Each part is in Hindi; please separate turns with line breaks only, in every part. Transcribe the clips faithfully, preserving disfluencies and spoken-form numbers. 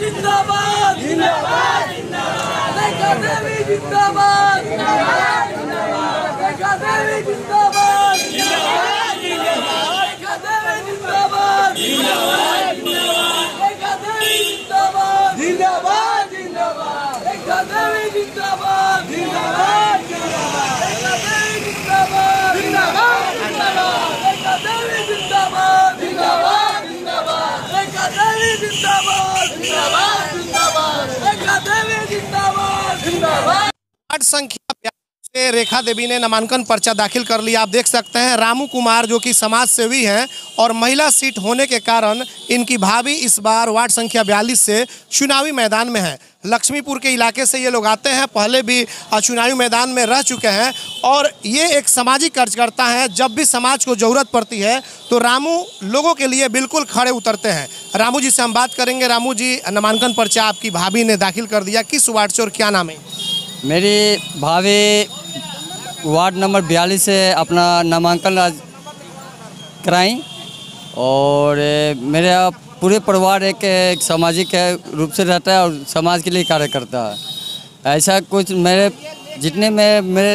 जिंदाबाद जिंदाबाद जिंदाबाद रेखा देवी जिंदाबाद जिंदाबाद जिंदाबाद रेखा देवी जिंदाबाद जिंदाबाद जिंदाबाद रेखा देवी जिंदाबाद जिंदाबाद जिंदाबाद रेखा देवी जिंदाबाद जिंदाबाद जिंदाबाद रेखा देवी जिंदाबाद जिंदाबाद जिंदाबाद रेखा देवी जिंदाबाद जिंदाबाद जिंदाबाद रेखा देवी जिंदाबाद जिंदाबाद जिंदाबाद रेखा देवी जिंदाबाद जिंदाबाद जिंदाबाद रेखा देवी जिंदाबाद जिंदाबाद।
वार्ड संख्या से रेखा देवी ने नामांकन पर्चा दाखिल कर लिया। आप देख सकते हैं रामू कुमार जो कि समाज सेवी हैं और महिला सीट होने के कारण इनकी भाभी इस बार वार्ड संख्या बयालीस से चुनावी मैदान में है। लक्ष्मीपुर के इलाके से ये लोग आते हैं, पहले भी चुनावी मैदान में रह चुके हैं और ये एक सामाजिक कार्यकर्ता हैं। जब भी समाज को ज़रूरत पड़ती है तो रामू लोगों के लिए बिल्कुल खड़े उतरते हैं। रामू जी से हम बात करेंगे। रामू जी, नामांकन पर्चा आपकी भाभी ने दाखिल कर दिया, किस वार्ड से और क्या नाम है?
मेरी भाभी वार्ड नंबर बयालीस से अपना नामांकन कराई और मेरा पूरे परिवार एक, एक सामाजिक रूप से रहता है और समाज के लिए कार्य करता है। ऐसा कुछ मेरे जितने में मेरे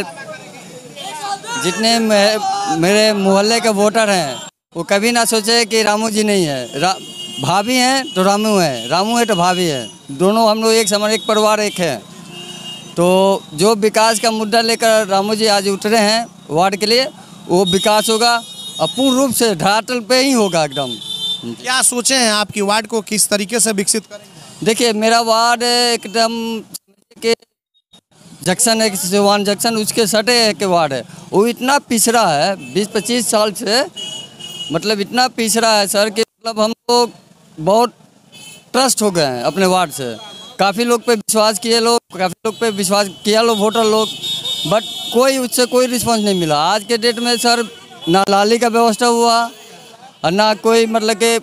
जितने में, मेरे मोहल्ले के वोटर हैं वो कभी ना सोचे कि रामू जी नहीं है। रा, भाभी हैं तो रामू है, रामू है तो भाभी है, दोनों हम लोग एक समान, एक परिवार एक है। तो जो विकास का मुद्दा लेकर रामू जी आज उतरे हैं वार्ड के लिए, वो विकास होगा और पूर्ण रूप से धरातल पे ही होगा एकदम।
क्या सोचे हैं आपकी वार्ड को किस तरीके से विकसित करेंगे?
देखिए, मेरा वार्ड एकदम के जंक्शन है, सिवान जंक्शन, उसके सटे के वार्ड है। वो इतना पिछड़ा है, बीस पच्चीस साल से, मतलब इतना पिछड़ा है सर कि मतलब हम लोग बहुत ट्रस्ट हो गए हैं अपने वार्ड से। काफ़ी लोग पे विश्वास किए लोग काफ़ी लोग पे विश्वास किया लोग वोटर लोग, बट कोई उससे कोई रिस्पांस नहीं मिला। आज के डेट में सर ना लाली का व्यवस्था हुआ और ना कोई मतलब के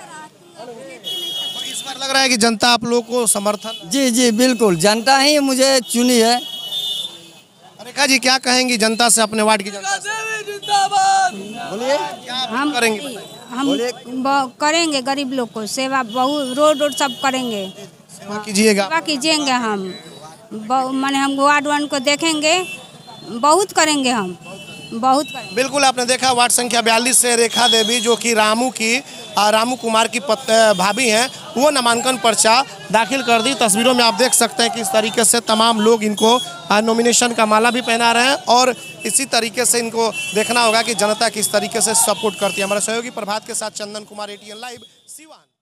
इस बार लग रहा है कि जनता आप लोगों को समर्थन।
जी जी बिल्कुल, जनता ही मुझे चुनी है।
रेखा जी, क्या कहेंगी जनता से, अपने वार्ड की जनता से?
बोलिए,
हम
करेंगे
हम करेंगे गरीब लोग को सेवा, बहुत रोड रोड सब करेंगे,
सेवा कीजिएगा।
सेवा कीजिएंगे हम, माने हम वार्ड वन को देखेंगे, बहुत करेंगे हम, बहुत करेंगे।
बिल्कुल, आपने देखा वार्ड संख्या बयालीस से रेखा देवी जो कि रामू की रामू कुमार की भाभी हैं, वो नामांकन पर्चा दाखिल कर दी। तस्वीरों में आप देख सकते हैं कि इस तरीके से तमाम लोग इनको नॉमिनेशन का माला भी पहना रहे हैं और इसी तरीके से इनको देखना होगा कि जनता किस तरीके से सपोर्ट करती है। हमारे सहयोगी प्रभात के साथ चंदन कुमार, एटीएन लाइव, सिवान।